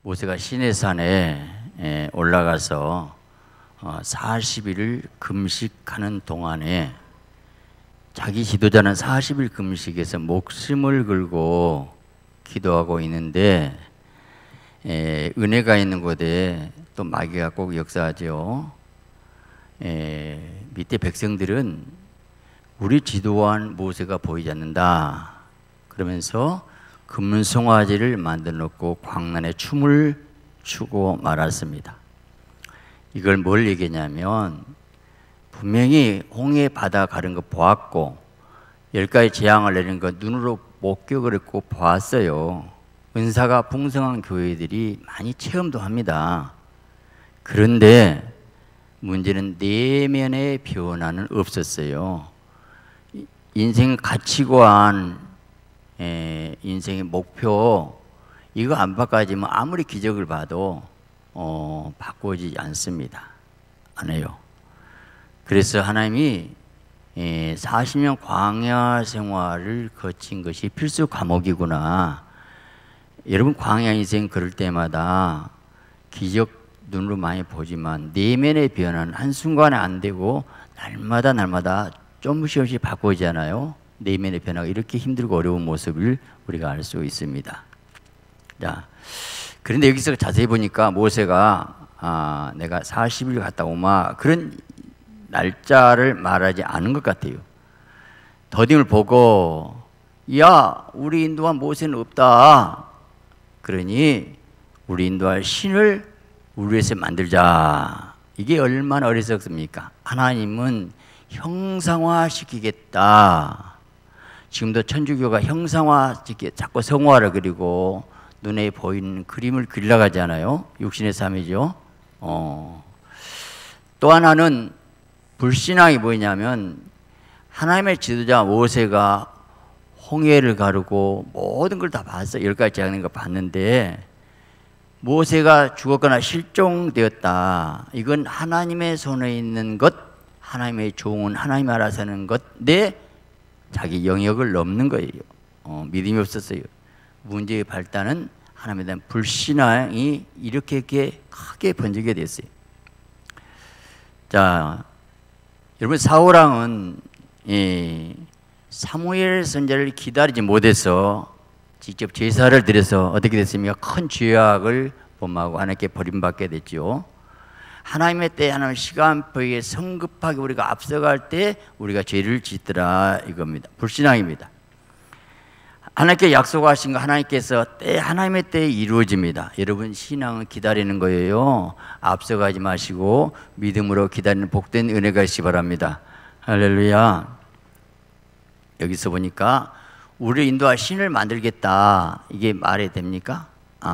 모세가 시내산에 올라가서 40일을 금식하는 동안에 자기 지도자는 40일 금식에서 목숨을 걸고 기도하고 있는데 은혜가 있는 곳에 또 마귀가 꼭 역사하죠. 밑에 백성들은 우리 지도한 모세가 보이지 않는다 그러면서 금송아지를 만들어 놓고 광란에 춤을 추고 말았습니다. 이걸 뭘 얘기냐면 분명히 홍해 바다 가른 거 보았고 10가지 재앙을 내리는 거 눈으로 목격을 했고 보았어요. 은사가 풍성한 교회들이 많이 체험도 합니다. 그런데 문제는 내면의 변화는 없었어요. 인생 가치관, 인생의 목표 이거 안 바꿔지면 아무리 기적을 봐도 바꿔지지 않습니다. 안 해요. 그래서 하나님이 40년 광야 생활을 거친 것이 필수 과목이구나. 여러분 광야 인생 걸을 때마다 기적 눈으로 많이 보지만 내면의 변화는 한순간에 안 되고 날마다 조금씩 바꿔지잖아요. 내면의 변화가 이렇게 힘들고 어려운 모습을 우리가 알 수 있습니다. 자, 그런데 여기서 자세히 보니까 모세가 내가 40일 갔다 오마 그런 날짜를 말하지 않은 것 같아요. 더듬을 보고 야 우리 인도한 모세는 없다. 그러니 우리 인도할 신을 우리 위해서 만들자. 이게 얼마나 어리석습니까? 하나님은 형상화시키겠다. 지금도 천주교가 형상화시키 자꾸 성화를 그리고 눈에 보이는 그림을 그리려고 하잖아요. 육신의 삶이죠. 또 하나는 불신앙이 뭐냐면 하나님의 지도자 모세가 홍해를 가르고 모든 걸 다 봤어요. 10가지 재앙인 거 봤는데 모세가 죽었거나 실종되었다. 이건 하나님의 손에 있는 것, 하나님의 종은 하나님 알아서 하는 것, 내 자기 영역을 넘는 거예요. 믿음이 없었어요. 문제의 발단은 하나님에 대한 불신앙이 이렇게 크게 번지게 됐어요. 자, 여러분 사울왕은 사무엘 선지자를 기다리지 못해서 직접 제사를 드려서 어떻게 됐습니까? 큰 죄악을 범하고 하나님께 버림받게 됐죠. 하나님의 때 하나님 시간표에 성급하게 우리가 앞서갈 때 우리가 죄를 짓더라 이겁니다. 불신앙입니다. 하나님께 약속하신 거 하나님께서 하나님의 때에 이루어집니다. 여러분 신앙은 기다리는 거예요. 앞서가지 마시고 믿음으로 기다리는 복된 은혜가 있기 바랍니다. 할렐루야. 여기서 보니까 우리를 인도할 신을 만들겠다. 이게 말이 됩니까?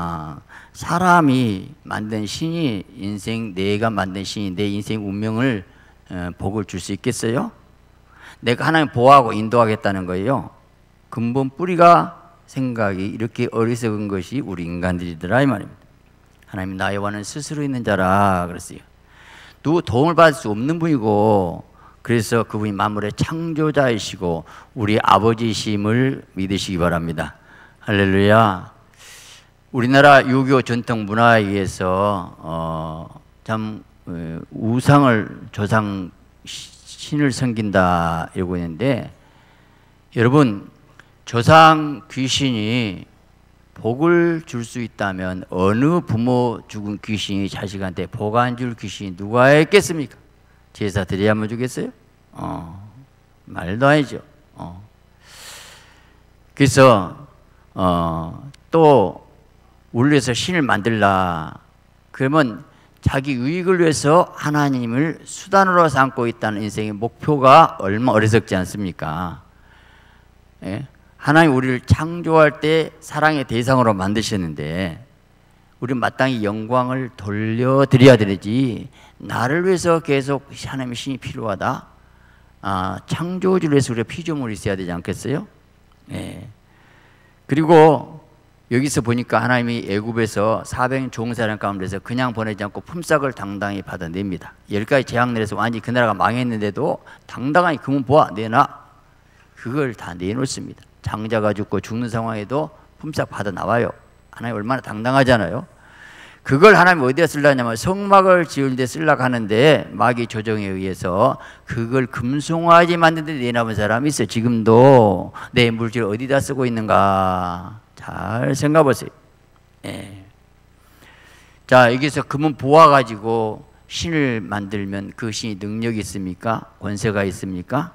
사람이 만든 신이 인생 내가 만든 신이 내 인생 운명을 복을 줄 수 있겠어요? 내가 하나님 보호하고 인도하겠다는 거예요. 근본 뿌리가 생각이 이렇게 어리석은 것이 우리 인간들이더라 이 말입니다. 하나님 나의 원은 스스로 있는 자라 그랬어요. 누구 도움을 받을 수 없는 분이고 그래서 그분이 만물의 창조자이시고 우리 아버지심을 믿으시기 바랍니다. 할렐루야. 우리나라 유교 전통 문화에 의해서 참 우상을 조상 신을 섬긴다 이러고 있는데 여러분 조상 귀신이 복을 줄 수 있다면 어느 부모 죽은 귀신이 자식한테 복 안 줄 귀신이 누가 있겠습니까? 제사 드려야만 주겠어요? 말도 아니죠. 그래서 또 우리를 위해서 신을 만들라 그러면 자기 유익을 위해서 하나님을 수단으로 삼고 있다는 인생의 목표가 얼마나 어리석지 않습니까? 예? 하나님 우리를 창조할 때 사랑의 대상으로 만드셨는데 우리 마땅히 영광을 돌려드려야 되지 나를 위해서 계속 하나님의 신이 필요하다. 창조주를 위해서 우리가 피조물이 있어야 되지 않겠어요? 예. 그리고 여기서 보니까 하나님이 애굽에서 400년 종사령 가운데서 그냥 보내지 않고 품삯을 당당히 받아냅니다. 10가지 재앙 내려서 완전히 그 나라가 망했는데도 당당하게 금은 보아 내놔. 그걸 다 내놓습니다. 장자가 죽고 죽는 상황에도 품삯 받아 나와요. 하나님 얼마나 당당하잖아요. 그걸 하나님 어디에 쓰려냐면 성막을 지을 때 쓰려고 하는데 마귀 조정에 의해서 그걸 금송아지 만드는 데 내놔본 사람이 있어요. 지금도 내 물질을 어디다 쓰고 있는가 잘 생각해 보세요. 예. 자, 여기서 금은 보아가지고 신을 만들면 그 신이 능력이 있습니까? 권세가 있습니까?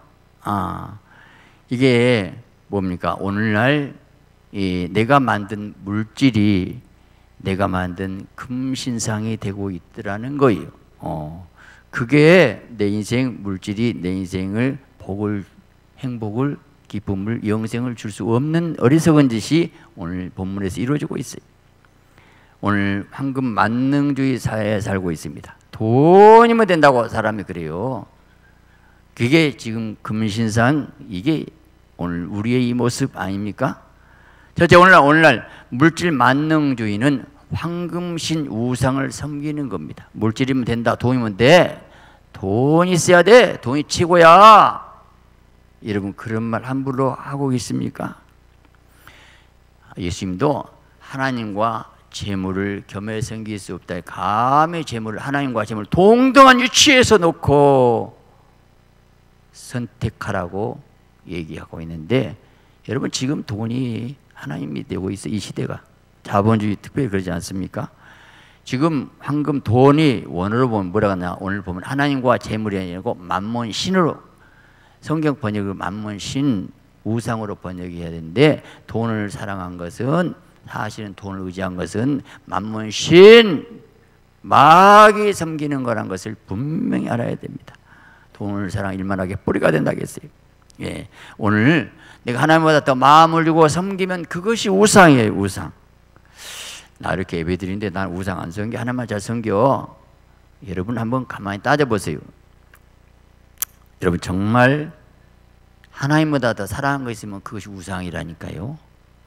이게 뭡니까? 오늘날 내가 만든 물질이 내가 만든 금신상이 되고 있더라는 거예요. 그게 내 인생 물질이 내 인생을 복을, 행복을, 기쁨을, 영생을 줄 수 없는 어리석은 짓이 오늘 본문에서 이루어지고 있어요. 오늘 황금 만능주의 사회에 살고 있습니다. 돈이면 된다고 사람이 그래요. 그게 지금 금신상, 이게 오늘 우리의 이 모습 아닙니까? 첫째, 오늘날 물질 만능주의는 황금신 우상을 섬기는 겁니다. 물질이면 된다, 돈이면 돼, 돈이 있어야 돼, 돈이 최고야. 여러분 그런 말 함부로 하고 있습니까? 예수님도 하나님과 재물을 겸해 섬길 수 없다. 감히 재물을, 하나님과 재물을 동등한 위치에서 놓고 선택하라고 얘기하고 있는데, 여러분 지금 돈이 하나님이 되고 있어. 이 시대가 자본주의 특별히 그러지 않습니까? 지금 황금 돈이 원어로 보면 뭐라고 하나, 오늘 보면 하나님과 재물이 아니고 만몬신으로, 성경 번역을 만몬신 우상으로 번역해야 되는데, 돈을 사랑한 것은, 사실은 돈을 의지한 것은 만몬신, 마귀 섬기는 거란 것을 분명히 알아야 됩니다. 돈을 사랑 일만하게 뿌리가 된다겠어요. 예, 오늘 내가 하나님보다 더 마음을 주고 섬기면 그것이 우상이에요. 우상. 나 이렇게 예배드리는데 난 우상 안 섬겨, 하나님만 잘 섬겨. 여러분 한번 가만히 따져보세요. 여러분 정말 하나님보다 더 사랑한 거 있으면 그것이 우상이라니까요.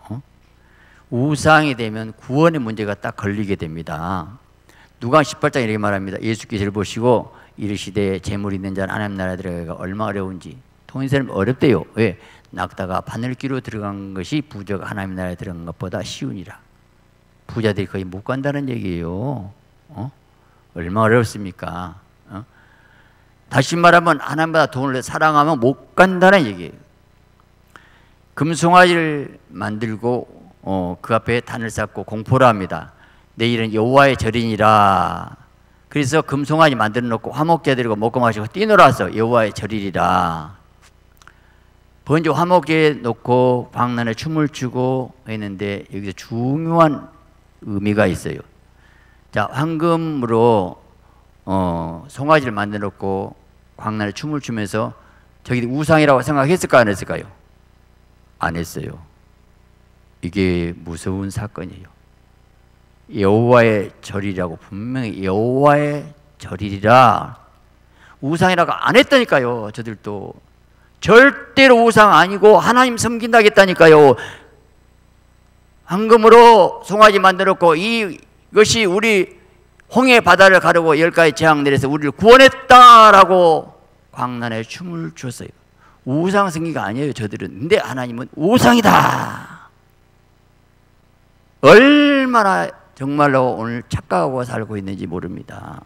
우상이 되면 구원의 문제가 딱 걸리게 됩니다. 누가 18장 이렇게 말합니다. 예수께서 보시고 이르시되 재물 있는 자는 하나님 나라에 들어가기가 얼마나 어려운지. 돈 있는 사람이 어렵대요. 왜? 낙타가 바늘기로 들어간 것이 부자가 하나님 나라에 들어간 것보다 쉬우니라. 부자들이 거의 못 간다는 얘기예요. 얼마나 어렵습니까? 다시 말하면 하나님보다 돈을 사랑하면 못 간다는 얘기예요. 금송아지를 만들고 그 앞에 단을 쌓고 공포를 합니다. 내일은 여호와의 절이니라. 그래서 금송아지 만들어 놓고 화목제드리고 먹고 마시고 뛰놀아서 여호와의 절이리라. 먼저 화목제에 놓고 광란에 춤을 추고 했는데, 여기서 중요한 의미가 있어요. 자, 황금으로 송아지를 만들어 놓고 광란에 춤을 추면서 저기 우상이라고 생각했을까요? 안 했을까요? 안 했어요. 이게 무서운 사건이에요. 여호와의 절이라고 분명히 여호와의 절이라. 우상이라고 안 했다니까요. 저들도 절대로 우상 아니고 하나님 섬긴다겠다니까요. 황금으로 송아지 만들었고 이것이 우리 홍해 바다를 가르고 10가지 재앙 내려서 우리를 구원했다라고 광란에 춤을 췄어요. 우상 섬기가 아니에요 저들은. 근데 하나님은 우상이다. 얼마나 정말로 오늘 착각하고 살고 있는지 모릅니다.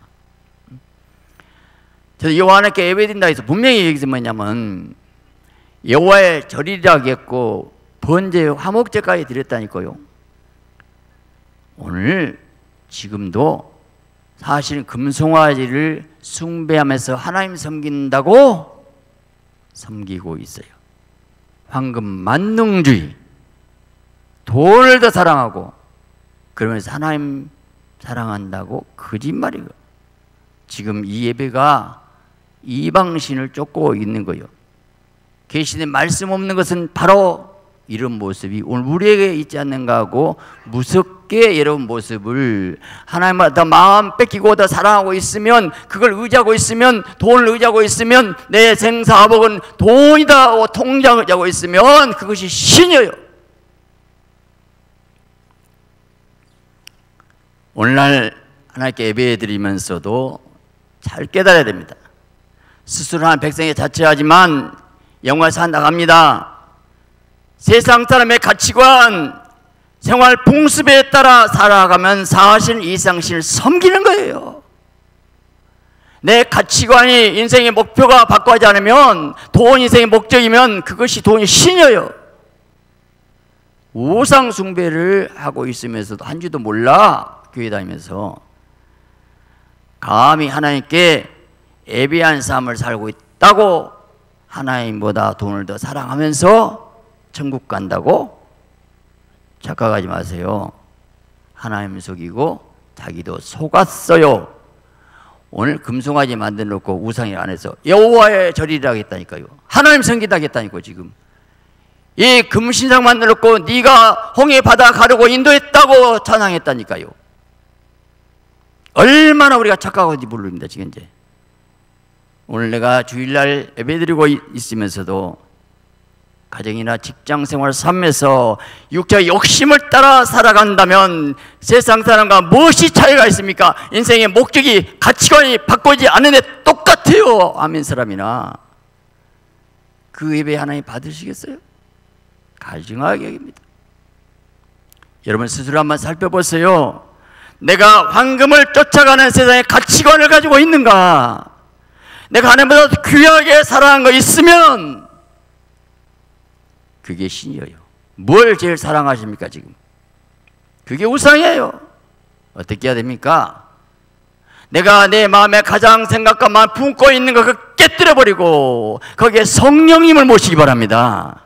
저도 여호와께 예배드린다 해서 분명히 여기서 뭐냐면 여호와의 절이라고 했고 번제 화목제까지 드렸다니까요. 오늘 지금도 사실은 금송아지를 숭배하면서 하나님 섬긴다고 섬기고 있어요. 황금 만능주의, 돈을 더 사랑하고 그러면서 하나님 사랑한다고 거짓말이고, 지금 이 예배가 이방신을 쫓고 있는 거예요. 계시된 말씀 없는 것은 바로 이런 모습이 오늘 우리에게 있지 않는가 하고, 무섭게 여러분 모습을 하나님보다 더 마음 뺏기고 더 사랑하고 있으면, 그걸 의지하고 있으면, 돈을 의지하고 있으면, 내 생사복은 돈이다 하고 통장을 의지하고 있으면 그것이 신이에요. 오늘날 하나님께 예배드리면서도 잘 깨달아야 됩니다. 스스로 한 백성에 자처하지만 영원히 산 나갑니다. 세상 사람의 가치관, 생활 풍습에 따라 살아가면 사신 이상신을 섬기는 거예요. 내 가치관이 인생의 목표가 바꿔하지 않으면, 돈 인생의 목적이면 그것이 돈이 신여요. 우상 숭배를 하고 있으면서도 한 줄도 몰라 교회 다니면서 감히 하나님께 예배한 삶을 살고 있다고 하나님보다 돈을 더 사랑하면서 천국 간다고? 착각하지 마세요. 하나님 속이고 자기도 속았어요. 오늘 금송아지 만들어 놓고 우상이 안에서 여호와의 절이라 하겠다니까요. 하나님 섬기다 하겠다니까요. 지금 이 금신상 만들어 놓고 네가 홍해 바다 가르고 인도했다고 찬양했다니까요. 얼마나 우리가 착각하는지 모릅니다. 지금 이제 오늘 내가 주일날 예배드리고 있으면서도 가정이나 직장생활 삶에서 육체의 욕심을 따라 살아간다면 세상 사람과 무엇이 차이가 있습니까? 인생의 목적이, 가치관이 바꾸지 않는데 똑같아요. 아멘 사람이나. 그 예배 하나님 받으시겠어요? 가증하게 여깁니다. 여러분 스스로 한번 살펴보세요. 내가 황금을 쫓아가는 세상의 가치관을 가지고 있는가? 내가 하나님보다 귀하게 살아가는 거 있으면 그게 신이에요. 뭘 제일 사랑하십니까 지금? 그게 우상이에요. 어떻게 해야 됩니까? 내가 내 마음에 가장 생각과 품고 있는 거 그거 깨뜨려버리고 거기에 성령님을 모시기 바랍니다.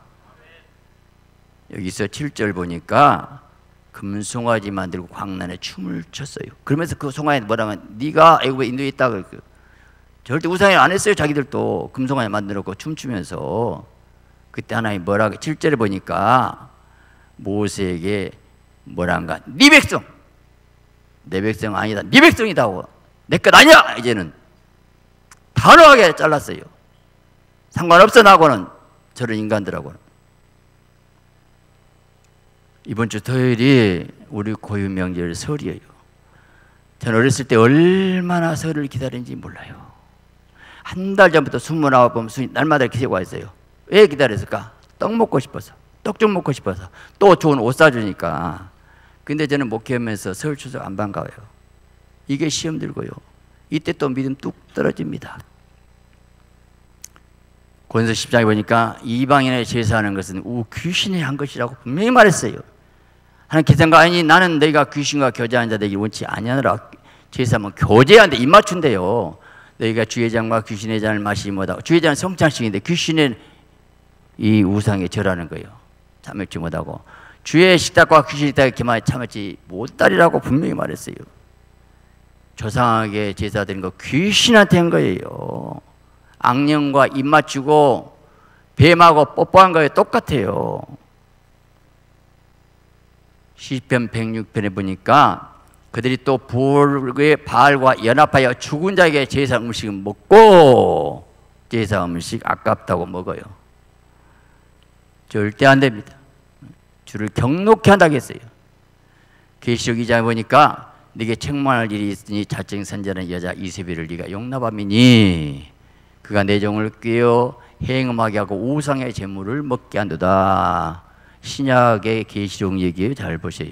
여기서 7절 보니까 금송아지 만들고 광란에 춤을 췄어요. 그러면서 그 송아지 뭐라면 네가 애굽에 인도에 있다 그랬어요. 절대 우상이 안 했어요. 자기들도 금송아지 만들었고 춤추면서. 그때 하나님 뭐라고 7절에 보니까 모세에게 뭐란가, 네 백성, 내 백성 아니다, 네 백성이다 하고 내 것 아니야. 이제는 단호하게 잘랐어요. 상관없어 나하고는, 저런 인간들하고는. 이번 주 토요일이 우리 고유 명절 설이에요. 저는 어렸을 때 얼마나 설을 기다리는지 몰라요. 한 달 전부터 수문하고 보면 날마다 기대고 왔어요. 왜 기다렸을까? 떡 먹고 싶어서, 떡 좀 먹고 싶어서, 또 좋은 옷 사주니까. 근데 저는 목회하면서 설 추석 안 반가워요. 이게 시험 들고요. 이때 또 믿음 뚝 떨어집니다. 고린도 10장에 보니까 이방인의 제사하는 것은 귀신이 한 것이라고 분명히 말했어요. 하나님께서가 아니 나는 너희가 귀신과 교제하는 자 되기 원치 아니하노라. 제사하면 교제하는데 입 맞춘대요. 너희가 주의 잔과 귀신의 잔을 마시지 못하고, 주의 잔은 성찬식인데 귀신은 이 우상에 절하는 거예요. 참을지 못하고 주의 식탁과 귀신의 식탁에 기만에 참을지 못하리라고 분명히 말했어요. 조상에게 제사 드린 거 귀신한테 한 거예요. 악령과 입 맞추고 뱀하고 뽀뽀한 거에 똑같아요. 시편 106편에 보니까 그들이 또 부울의 바알과 연합하여 죽은 자에게 제사 음식을 먹고 제사 음식 아깝다고 먹어요. 절대 안 됩니다. 주를 경록히 한다고 했어요. 계시록 2장에 보니까 네게 책망할 일이 있으니 자칭 선지자는 여자 이세벨을 네가 용납함이니 그가 내 종을 꾀어 행음하게 하고 우상의 제물을 먹게 한도다. 신약의 계시록 얘기예요. 잘 보세요.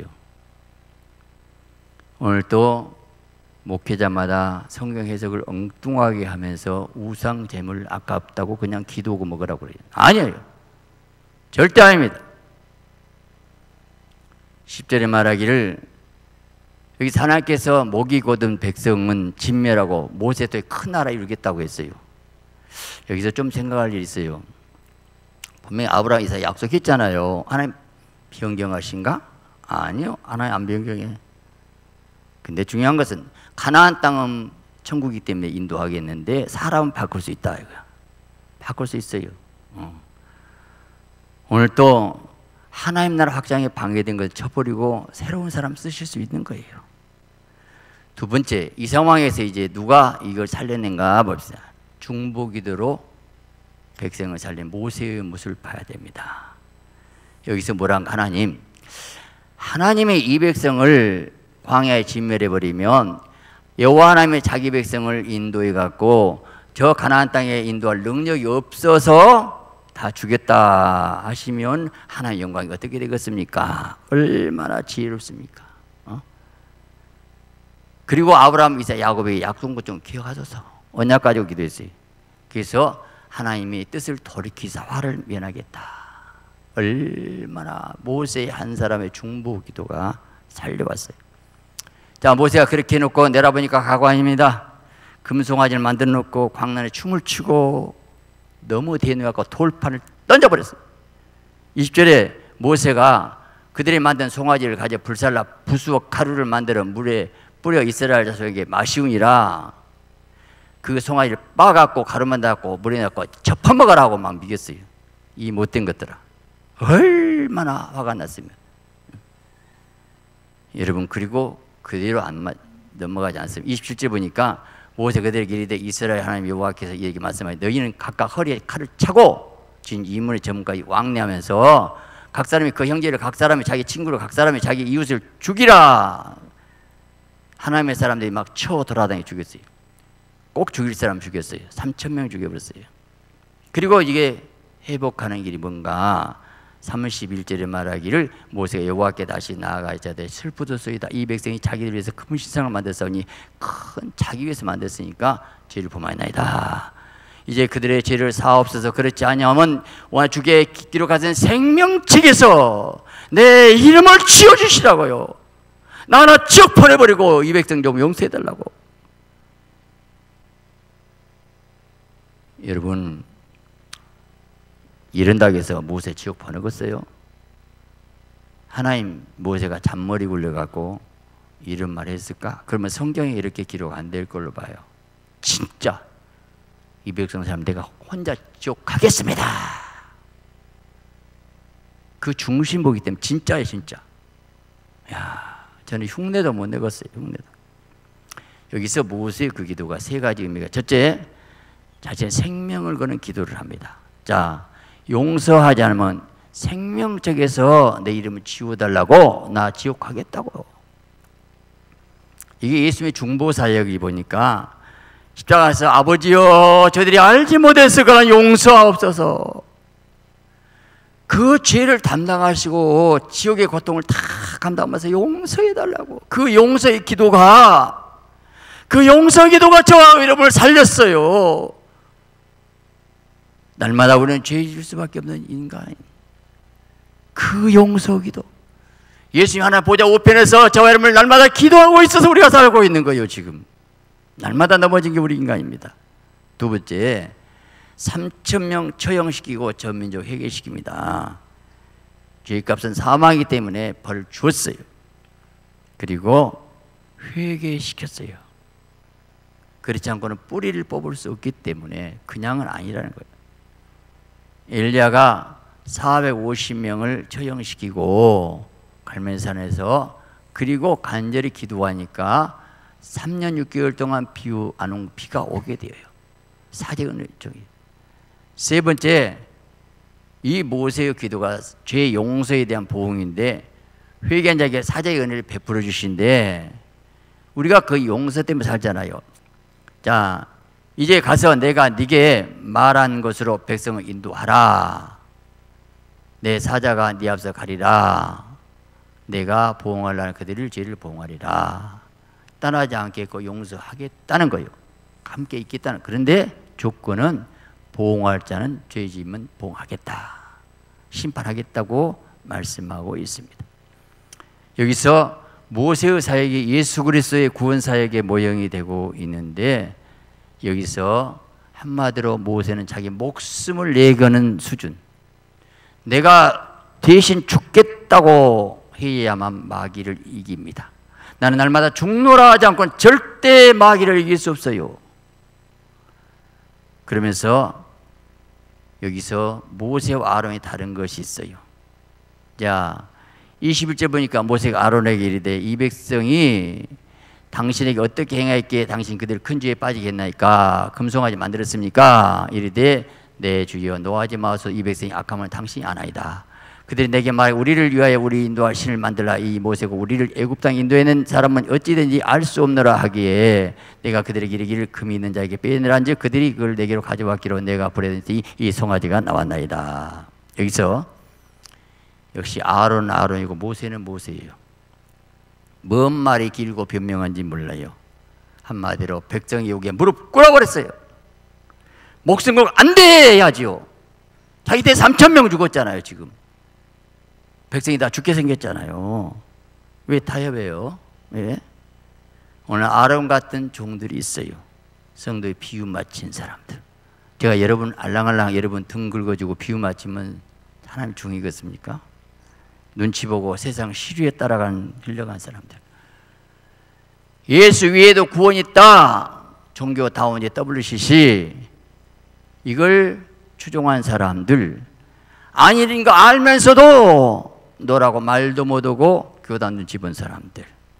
오늘 또 목회자마다 성경 해석을 엉뚱하게 하면서 우상 제물 아깝다고 그냥 기도하고 먹으라고 그래요. 아니에요. 절대 아닙니다. 10절에 말하기를 여기 하나님께서 목이 곧은 백성은 진멸하고 모세 또 큰 나라 이루겠다고 했어요. 여기서 좀 생각할 일이 있어요. 분명히 아브라함 이삭 약속했잖아요. 하나님 변경하신가? 아니요. 하나님 안 변경해. 근데 중요한 것은 가나안 땅은 천국이기 때문에 인도하겠는데 사람은 바꿀 수 있다 이거야. 바꿀 수 있어요. 오늘 또 하나님 나라 확장에 방해된 것을 쳐버리고 새로운 사람 쓰실 수 있는 거예요. 두 번째, 이 상황에서 이제 누가 이걸 살려낸가 봅시다. 중보기도로 백성을 살린 모세의 모습을 봐야 됩니다. 여기서 뭐란가, 하나님의 이 백성을 광야에 진멸해버리면 여호와 하나님의 자기 백성을 인도해 갖고 저 가나안 땅에 인도할 능력이 없어서 다 주겠다 하시면 하나님의 영광이 어떻게 되겠습니까? 얼마나 지혜롭습니까? 그리고 아브라함, 이삭, 야곱의 약속을 좀 기억하소서. 언약 가지고 기도했어요. 그래서 하나님이 뜻을 돌이키사 화를 면하겠다. 얼마나 모세의 한 사람의 중보 기도가 살려왔어요. 자, 모세가 그렇게 해놓고 내려보니까 가관입니다. 금송아지를 만들어 놓고 광란에 춤을 추고 너무 대뇌하고 돌판을 던져버렸어요. 20절에 모세가 그들이 만든 송아지를 가져 불살라 부수어 가루를 만들어 물에 뿌려 이스라엘 자손에게 마시우니라. 그 송아지를 빻아갖고 가루만 닿고 물에 넣고 접어먹으라고 막 미겼어요. 이 못된 것들아. 얼마나 화가 났으면. 여러분, 그리고 그대로 넘어가지 않습니다. 27절 보니까 모세 그들에게 이르되 이스라엘 하나님 여호와께서 이렇게 말씀하시되 너희는 각각 허리에 칼을 차고 진 이문의 전문까지 왕래하면서 각 사람이 그 형제를, 각 사람이 자기 친구를, 각 사람이 자기 이웃을 죽이라. 하나님의 사람들이 막 쳐 돌아다니 죽였어요. 꼭 죽일 사람 죽였어요. 3,000명 죽여버렸어요. 그리고 이게 회복하는 길이 뭔가 31절에 말하기를 모세가 여호와께 다시 나아가 자되 슬프도소이다. 이 백성이 자기들 위해서 큰 신상을 만들었으니 큰 자기 위해서 만들었으니까 죄를 범하였나이다. 이제 그들의 죄를 사옵소서. 그렇지 아니하면 오늘 주께 기록하신 생명책에서 내 이름을 지워주시라고요. 나 하나 쭉 보내버리고 이 백성 좀 용서해달라고. 여러분, 이런다고 해서 모세 지옥 보내겠어요? 하나님, 모세가 잔머리 굴려갖고 이런 말 했을까? 그러면 성경에 이렇게 기록 안 될 걸로 봐요. 진짜 이 백성 사람 내가 혼자 지옥 가겠습니다. 그 중심보기 때문에 진짜예요, 진짜. 야, 저는 흉내도 못 내겠어요, 흉내도. 여기서 모세의 그 기도가 세 가지 의미가, 첫째, 자신의 생명을 거는 기도를 합니다. 자, 용서하지 않으면 생명책에서 내 이름을 지워달라고, 나 지옥 가겠다고. 이게 예수님의 중보사역이 보니까 십자가에서 아버지여 저들이 알지 못해서 그런 용서하옵소서. 그 죄를 담당하시고 지옥의 고통을 다 감당하면서 용서해달라고. 그 용서의 기도가, 그 용서 기도가 저와 여러분을 살렸어요. 날마다 우리는 죄 지을 수밖에 없는 인간. 그 용서 기도. 예수님 하나 보좌 우편에서 저와 여러분을 날마다 기도하고 있어서 우리가 살고 있는 거예요. 지금 날마다 넘어진 게 우리 인간입니다. 두 번째, 3,000명 처형시키고 전민족 회개시킵니다. 죄값은 사망이기 때문에 벌을 주었어요. 그리고 회개시켰어요. 그렇지 않고는 뿌리를 뽑을 수 없기 때문에 그냥은 아니라는 거예요. 엘리야가 450명을 처형시키고 갈멜산에서, 그리고 간절히 기도하니까 3년 6개월 동안 비가 오게 되어요. 사제의 은혜 쪽이. 세 번째, 이 모세의 기도가 죄 용서에 대한 보응인데 회개한 자에게 사제의 은혜를 베풀어 주신데 우리가 그 용서 때문에 살잖아요. 자, 이제 가서 내가 네게 말한 것으로 백성을 인도하라. 내 사자가 네 앞서 가리라. 내가 보응하려는 그들을 죄를 보응하리라. 떠나지 않겠고 용서하겠다는 거예요. 함께 있겠다는. 그런데 조건은 보응할 자는 죄지으면 보응하겠다, 심판하겠다고 말씀하고 있습니다. 여기서 모세의 사역이 예수 그리스도의 구원 사역의 모형이 되고 있는데, 여기서 한마디로 모세는 자기 목숨을 내거는 수준, 내가 대신 죽겠다고 해야만 마귀를 이깁니다. 나는 날마다 죽노라 하지 않고는 절대 마귀를 이길 수 없어요. 그러면서 여기서 모세와 아론이 다른 것이 있어요. 자, 21절 보니까 모세가 아론에게 이르되 이 백성이 당신에게 어떻게 행하였기에 당신 그들 큰 죄에 빠지겠나이까? 금송아지 만들었습니까? 이르되 내 주여 노하지 마소서. 이 백성이 악함을 당신이 아나이다. 그들이 내게 말해 우리를 위하여 우리 인도할 신을 만들라. 이 모세가 우리를 애굽 땅 인도에는 사람은 어찌든지 알 수 없노라 하기에 내가 그들에게 이르기를 금이 있는 자에게 빼내란즉 그들이 그걸 내게로 가져왔기로 내가 보내더니 이 송아지가 나왔나이다. 여기서 역시 아론이고 모세는 모세예요. 뭔 말이 길고 변명한지 몰라요. 한마디로 백성이 여기에 무릎 꿇어버렸어요. 목숨 걸고 안 돼 해야지요. 자기 때 3,000명 죽었잖아요. 지금 백성이 다 죽게 생겼잖아요. 왜 타협해요? 왜? 오늘 아론 같은 종들이 있어요. 성도에 비유 맞힌 사람들. 제가 여러분 알랑알랑 여러분 등 긁어주고 비유 맞추면 하나님 종이겠습니까? 눈치 보고 세상 시류에 따라간 흘려간 사람들. 예수 위에도 구원이 있다. 종교다운지 WCC 이걸 추종한 사람들, 아닌 거 알면서도 너라고 말도 못하고 교단 눈치 본 사람들.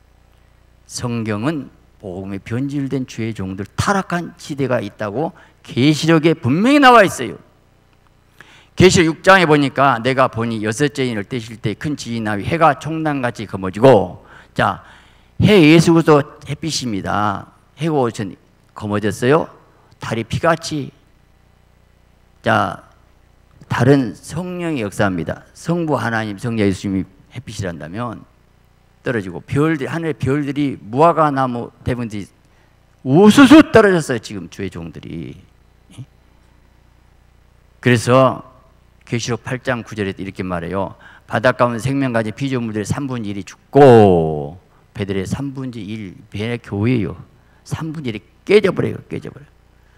성경은 복음에 변질된 주의 종들, 타락한 시대가 있다고 계시록에 분명히 나와 있어요. 계시록 6장에 보니까 내가 보니 여섯째 인을 떼실 때 큰 지진이 나위 해가 총단같이 검어지고, 자, 해 예수도 햇빛입니다. 해가 오천 검어졌어요. 달이 피같이. 자, 달은 성령의 역사입니다. 성부 하나님, 성자 예수님이 햇빛이란다면 떨어지고, 별들, 하늘의 별들이 무화과 나무 대부분이 우수수 떨어졌어요. 지금 주의 종들이. 그래서 계시록 8장 9절에 이렇게 말해요. 바닷가운데 생명 가진 피조물들의 3분의 1이 죽고 배들의 3분의 1, 배의 교회요. 3분의 1이 깨져버려요. 깨져버려요.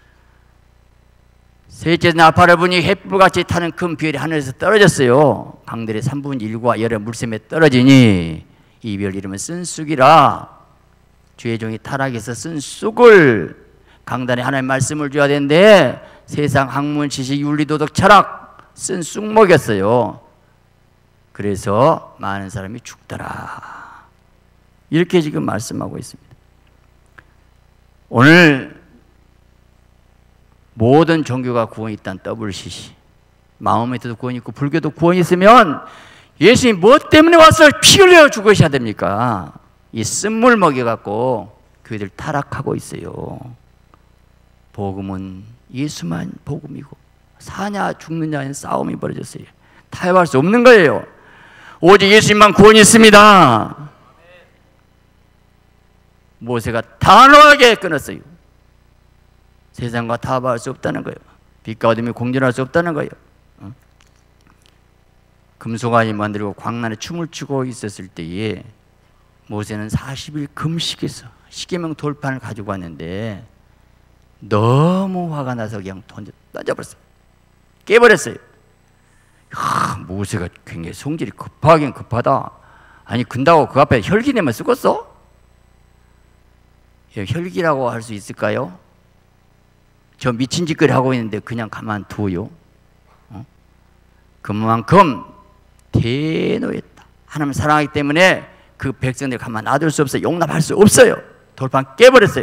셋째 나팔을 부니 햇불같이 타는 큰 별이 하늘에서 떨어졌어요. 강들의 3분의 1과 여러 물샘에 떨어지니 이 별 이름은 쓴쑥이라. 주의 종이 타락해서 쓴 쑥을, 강단에 하나님의 말씀을 줘야 되는데 세상 학문, 지식, 윤리, 도덕, 철학 쓴 쑥 먹였어요. 그래서 많은 사람이 죽더라. 이렇게 지금 말씀하고 있습니다. 오늘 모든 종교가 구원이 있다는 WCC, 마음에도 구원이 있고 불교도 구원이 있으면 예수님 뭐 때문에 와서 피 흘려 죽으셔야 됩니까? 이 쓴물 먹여갖고 교회들 타락하고 있어요. 복음은 예수만 복음이고 사냐 죽느냐는 싸움이 벌어졌어요. 타협할 수 없는 거예요. 오직 예수님만 구원이 있습니다. 모세가 단호하게 끊었어요. 세상과 타협할 수 없다는 거예요. 빛과 어둠이 공존할 수 없다는 거예요. 금송아지 만들고 광란에 춤을 추고 있었을 때에 모세는 40일 금식해서 십계명 돌판을 가지고 왔는데 너무 화가 나서 그냥 던져버렸어요. 깨버렸어요. 모세가 굉장히 성질이 급하긴 급하다. 아니 근다고 그 앞에 혈기 내면 쓰겠어? 혈기라고 할 수 있을까요? 저 미친 짓거리 하고 있는데 그냥 가만두어요? 그만큼 대노했다. 하나님 사랑하기 때문에 그 백성들 가만 놔둘 수 없어요. 용납할 수 없어요. 돌판 깨버렸어요.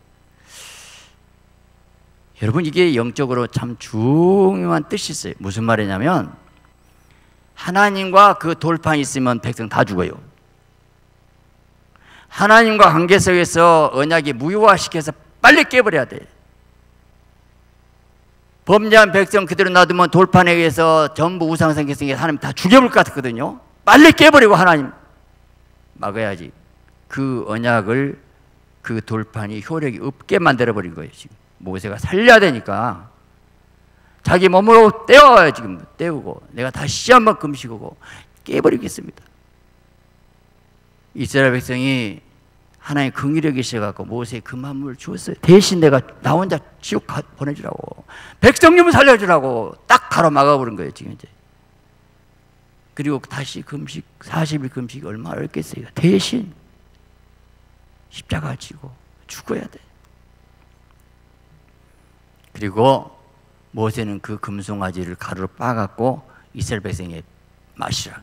여러분 이게 영적으로 참 중요한 뜻이 있어요. 무슨 말이냐면 하나님과 그 돌판이 있으면 백성 다 죽어요. 하나님과 관계 속에서 언약이 무효화시켜서 빨리 깨버려야 돼. 범죄한 백성 그대로 놔두면 돌판에 의해서 전부 우상생겼으니 하나님 다 죽여볼 것 같거든요. 빨리 깨버리고 하나님 막아야지. 그 언약을 그 돌판이 효력이 없게 만들어버린 거예요. 지금 모세가 살려야 되니까 자기 몸으로 떼어요. 지금 떼우고 내가 다시 한번 금식하고 깨버리겠습니다. 이스라엘 백성이 하나님 긍휼히 계셔갖고 모세에 그 만물을 주었어요. 대신 내가 나 혼자 지옥 보내주라고, 백성님을 살려주라고 딱 가로막아버린 거예요. 지금 이제. 그리고 다시 금식 40일 금식이 얼마나 어렵겠어요. 대신 십자가 지고 죽어야 돼. 그리고 모세는 그 금송아지를 가루로 빻아갖고 이스라엘 백성에 마시라고.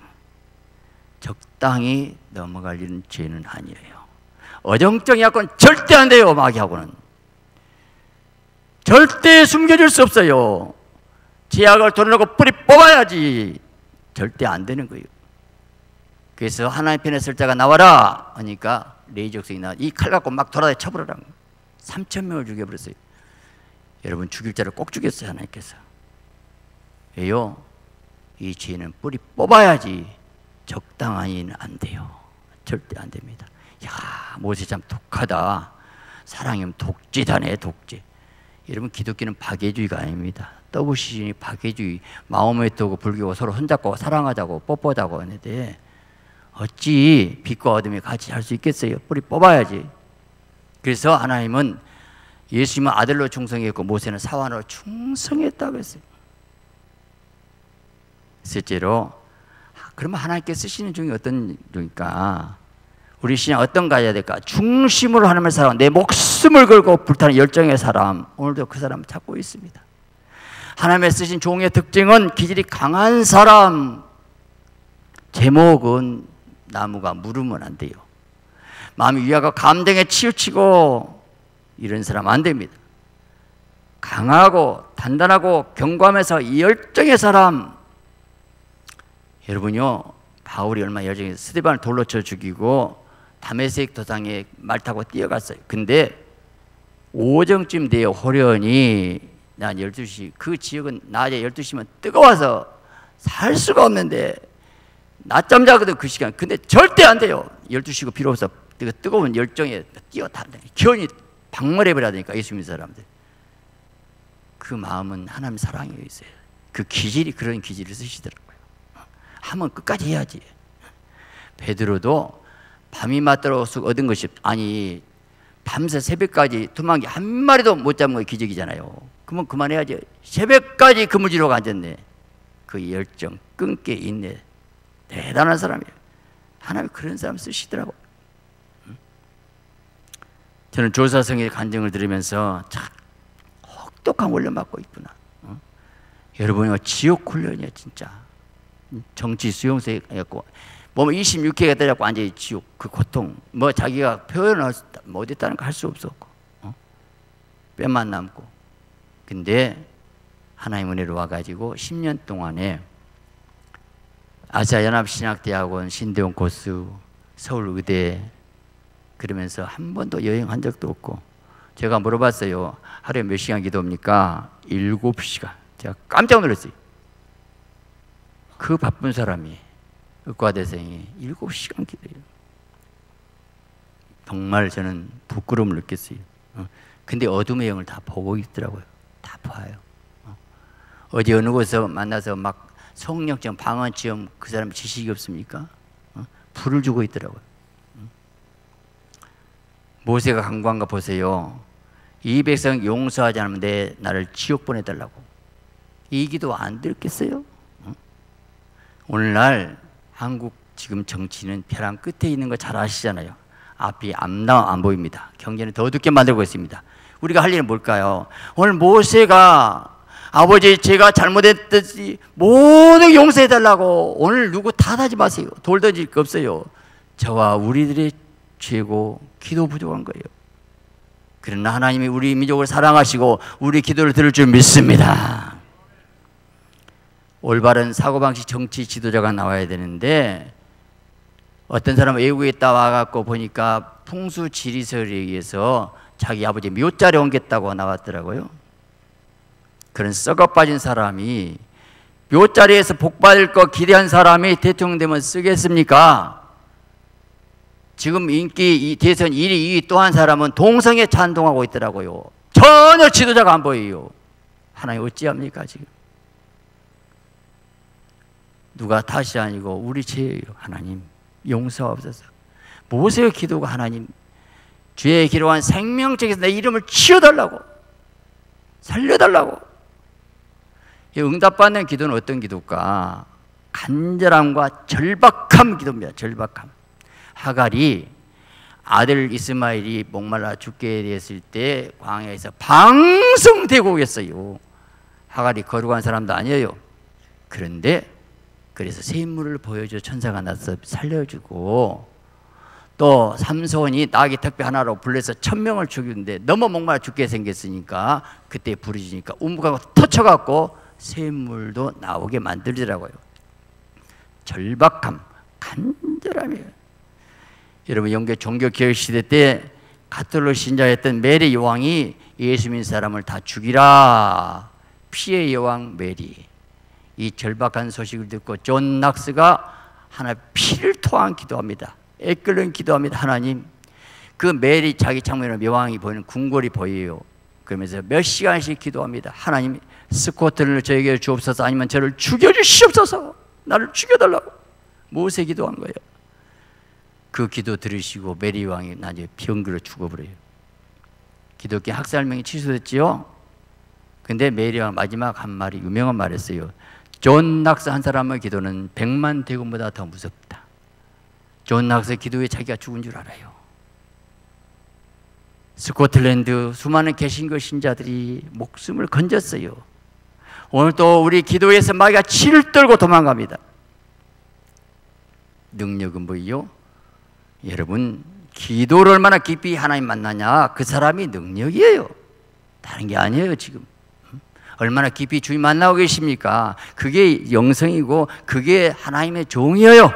적당히 넘어갈 일은 죄는 아니에요. 어정쩡히 하고는 절대 안 돼요. 마귀하고는 절대 숨겨줄 수 없어요. 제약을 돌려놓고 뿌리 뽑아야지. 절대 안 되는 거예요. 그래서 하나님 편에 설 자가 나와라 하니까 레위 족속이 나와 이 칼 갖고 막 돌아다니 쳐버리라는 거예요. 3,000명을 죽여버렸어요. 여러분 죽일 자를 꼭 죽였어요. 하나님께서. 왜요? 이 죄는 뿌리 뽑아야지 적당하니는 안 돼요. 절대 안 됩니다. 야, 모세 참 독하다. 사랑이면 독재다네, 독재. 여러분 기독교는 박애주의가 아닙니다. 더부시즌이 박애주의, 마호메트하고 불교가 서로 손잡고 사랑하자고 뽀뽀하자고 하는데 어찌 빛과 어둠이 같이 할 수 있겠어요? 뿌리 뽑아야지. 그래서 하나님은 예수님은 아들로 충성했고 모세는 사환으로 충성했다고 했어요. 셋째로, 그러면 하나님께 쓰시는 중이 어떤 중일까? 우리 신앙 어떤 가야 될까? 중심으로 하나님을 사랑하고 내 목숨을 걸고 불타는 열정의 사람, 오늘도 그 사람을 찾고 있습니다. 하나님의 쓰신 종의 특징은 기질이 강한 사람. 제목은 나무가 물으면 안 돼요. 마음이 위화가 감정에 치우치고 이런 사람 안 됩니다. 강하고 단단하고 견고하면서 열정의 사람. 여러분요, 바울이 얼마나 열정해서 스데반을 돌로 쳐 죽이고 다메섹 도상에 말 타고 뛰어갔어요. 근데 오정쯤 돼요. 호련히 난 12시, 그 지역은 낮에 12시면 뜨거워서 살 수가 없는데 낮잠 자거든 그 시간. 근데 절대 안 돼요. 12시고 필요 없어. 뜨거운 열정에 뛰어다니까 기운이 박멸해버려야 되니까 예수 믿는 사람들. 그 마음은 하나님 사랑에 있어요. 그 기질이 그런 기질을 쓰시더라고요. 하면 끝까지 해야지. 베드로도 밤이 맞도록 얻은 것이 아니 밤새 새벽까지 두만기 한 마리도 못 잡은 게 기적이잖아요. 그러면 그만해야지. 새벽까지 그물지로 앉았네. 그 열정 끈기 있네. 대단한 사람이에요. 하나님 그런 사람 쓰시더라고요. 저는 조사성의 간증을 들으면서 참 혹독한 훈련 받고 있구나. 여러분이 지옥 훈련이야 진짜. 정치 수용소에 갖고 뭐 26회가 때려갖고 완전히 지옥 그 고통 뭐 자기가 표현을 못했다는 거 할 수 없었고 뼈만 남고. 근데 하나님 은혜로 와가지고 10년 동안에 아시아연합신학대학원, 신대원 코스, 서울의대 그러면서 한 번도 여행한 적도 없고 제가 물어봤어요. 하루에 몇 시간 기도합니까? 7시간. 제가 깜짝 놀랐어요. 그 바쁜 사람이 의과대생이 7시간 기도해요. 정말 저는 부끄러움을 느꼈어요. 근데 어둠의 영을 다 보고 있더라고요. 다 봐요. 어디 어느 곳에서 만나서 막 성령체험, 방언체험 그 사람 지식이 없습니까? 불을 주고 있더라고요. 모세가 간구한 거 보세요. 이 백성 용서하지 않으면 나를 지옥 보내달라고. 이 기도 안 들겠어요? 오늘날 한국 지금 정치는 벼랑 끝에 있는 거 잘 아시잖아요. 앞이 안 보입니다. 경제는 더 어둡게 만들고 있습니다. 우리가 할 일은 뭘까요? 오늘 모세가 아버지 제가 잘못했듯이 모두 용서해달라고. 오늘 누구 탓하지 마세요. 돌 던질 거 없어요. 저와 우리들의 죄고 기도 부족한 거예요. 그러나 하나님이 우리 민족을 사랑하시고 우리 기도를 들을 줄 믿습니다. 올바른 사고방식 정치 지도자가 나와야 되는데 어떤 사람은 외국에 있다 와갖고 보니까 풍수 지리설에 의해서 자기 아버지 묘자를 옮겼다고 나왔더라고요. 그런 썩어 빠진 사람이 묘자리에서 복받을 거 기대한 사람이 대통령 되면 쓰겠습니까? 지금 인기 이 대선 1위, 2위 또 한 사람은 동성애 찬동하고 있더라고요. 전혀 지도자가 안 보여요. 하나님 어찌합니까 지금? 누가 탓이 아니고 우리 죄예요. 하나님 용서하옵소서. 모세의 기도가 하나님 죄에 기록한 생명책에서 내 이름을 치워달라고, 살려달라고. 응답받는 기도는 어떤 기도일까? 간절함과 절박함 기도입니다. 절박함. 하갈이 아들 이스마엘이 목말라 죽게 됐을 때 광야에서 방성되고 있어요. 하갈이 거룩한 사람도 아니에요. 그런데 그래서 샘물을 보여줘 천사가 나서 살려주고, 또 삼손이 나귀 턱뼈 하나로 불려서 1000명을 죽이는데 너무 목말라 죽게 생겼으니까 그때 부르짖으니까 우묵하고 터쳐갖고 샘물도 나오게 만들더라고요. 절박함, 간절함이에요. 여러분, 영계 종교개혁 시대 때 가톨릭 신자였던 메리 여왕이 예수 믿는 사람을 다 죽이라. 피해 여왕 메리. 이 절박한 소식을 듣고 존 낙스가 하나님 피를 토한 기도합니다. 애끓는 기도합니다. 하나님, 그 메리 자기 창문으로 여왕이 보이는 궁궐이 보여요. 그러면서 몇 시간씩 기도합니다. 하나님, 스코틀랜드 저에게 주옵소서, 아니면 저를 죽여주시옵소서. 나를 죽여달라고 모세 기도한 거예요. 그 기도 들으시고 메리 왕이 나중에 병들어 죽어버려요. 기독교 학살명이 취소됐지요. 근데 메리 왕 마지막 한 말이 유명한 말이었어요. 존 낙스 한 사람의 기도는 100만 대군보다 더 무섭다. 존 낙스의 기도에 자기가 죽은 줄 알아요. 스코틀랜드 수많은 개신교 신자들이 목숨을 건졌어요. 오늘 또 우리 기도에서 마귀가 치를 떨고 도망갑니다. 능력은 뭐예요? 여러분, 기도를 얼마나 깊이 하나님 만나냐, 그 사람이 능력이에요. 다른 게 아니에요. 지금 얼마나 깊이 주님 만나고 계십니까? 그게 영성이고 그게 하나님의 종이에요.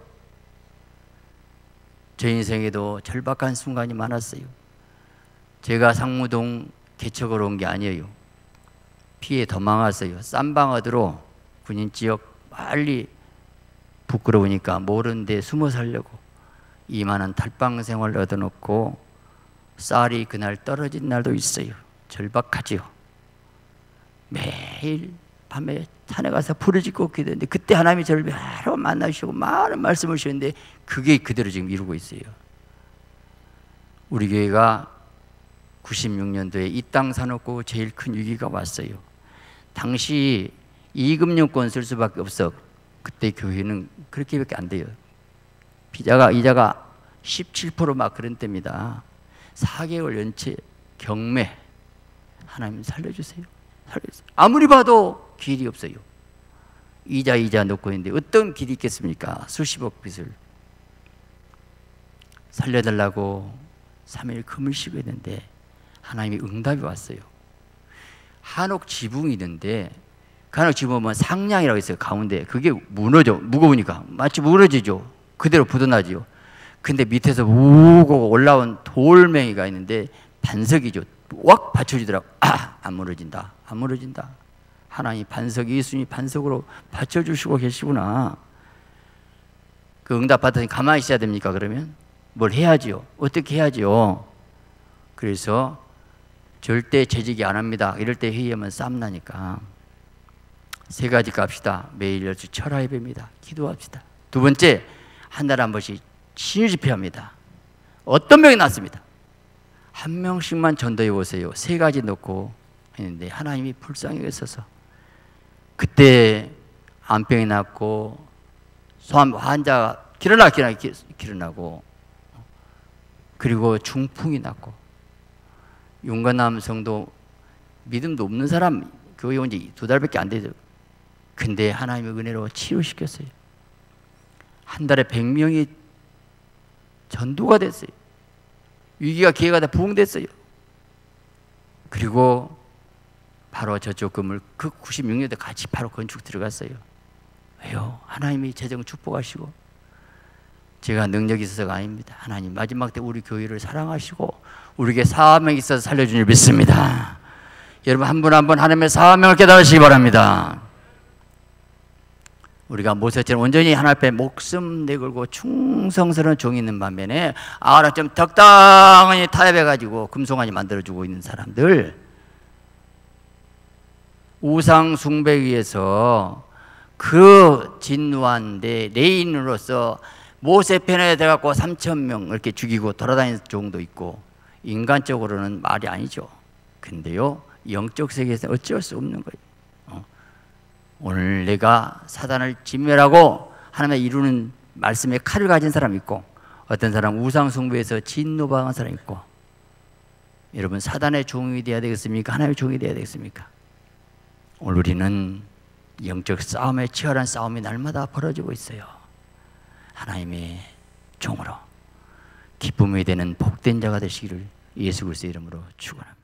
제 인생에도 절박한 순간이 많았어요. 제가 상무동 개척으로 온 게 아니에요. 피해 도망왔어요. 쌈방어드로 군인지역 빨리 부끄러우니까 모르는 데 숨어 살려고 이만한 달방 생활을 얻어놓고 쌀이 그날 떨어진 날도 있어요. 절박하지요. 매일 밤에 산에 가서 부르짖고 기도했는데 그때 하나님이 저를 여러 만나주시고 많은 말씀을 주셨는데 그게 그대로 지금 이루고 있어요. 우리 교회가 96년도에 이 땅 사놓고 제일 큰 위기가 왔어요. 당시 이금융권 쓸 수밖에 없어. 그때 교회는 그렇게밖에 안 돼요. 이자가 17% 막 그런 때입니다. 4개월 연체 경매. 하나님 살려주세요. 살려주세요. 아무리 봐도 길이 없어요. 이자 놓고 있는데 어떤 길이 있겠습니까? 수십억 빚을. 살려달라고 3일 금을 쉬고 있는데 하나님이 응답이 왔어요. 한옥 지붕이 있는데 그 한옥 지붕 보면 상량이라고 있어요. 가운데 그게 무너져. 무거우니까 마치 무너지죠. 그대로 굳어나지요. 근데 밑에서 우고 올라온 돌멩이가 있는데 반석이죠. 왁 받쳐주더라고. 안 무너진다. 안 무너진다. 하나님 반석, 예수님이 반석으로 받쳐주시고 계시구나. 그 응답 받았으니 가만히 있어야 됩니까? 그러면 뭘 해야지요. 어떻게 해야지요. 그래서 절대 재직이 안 합니다. 이럴 때 회의하면 쌈나니까 3가지 갑시다. 매일 10시 철야 예배입니다. 기도합시다. 2번째, 한 달에 한 번씩 신유 집회합니다. 어떤 병이 났습니다. 한 명씩만 전도해 오세요. 3가지 넣고 했는데 하나님이 불쌍히 여기셔서 그때 암병이 났고 소아암 환자가 길어나고 그리고 중풍이 났고 윤건남 성도 믿음도 없는 사람 교회 온 지 2달밖에 안 되죠. 근데 하나님의 은혜로 치유시켰어요. 한 달에 100명이 전도가 됐어요. 위기가 기회가 다 부흥됐어요. 그리고 바로 저쪽 건물 그 96년도 같이 바로 건축 들어갔어요. 왜요? 하나님이 재정 축복하시고 제가 능력이 있어서가 아닙니다. 하나님 마지막 때 우리 교회를 사랑하시고 우리에게 사명이 있어서 살려준 줄 믿습니다. 여러분 한 분 한 분 하나님의 사명을 깨달으시기 바랍니다. 우리가 모세처럼 온전히 하나님 앞에 목숨 내걸고 충성스러운 종이 있는 반면에 좀 적당히 타협해가지고 금송아지 만들어주고 있는 사람들, 우상 숭배 위해서 그 진노한 내 레인으로서 모세 편에 돼갖고 3,000명 이렇게 죽이고 돌아다니는 종도 있고 인간적으로는 말이 아니죠. 근데요 영적 세계에서 어쩔 수 없는 거예요. 오늘 내가 사단을 진멸하고 하나님의 이루는 말씀의 칼을 가진 사람이 있고 어떤 사람 우상 숭배에서 진노당한 사람이 있고 여러분 사단의 종이 되어야 되겠습니까? 하나님의 종이 되어야 되겠습니까? 오늘 우리는 영적 싸움에 치열한 싸움이 날마다 벌어지고 있어요. 하나님의 종으로 기쁨이 되는 복된 자가 되시기를 예수 그리스도의 이름으로 축원합니다.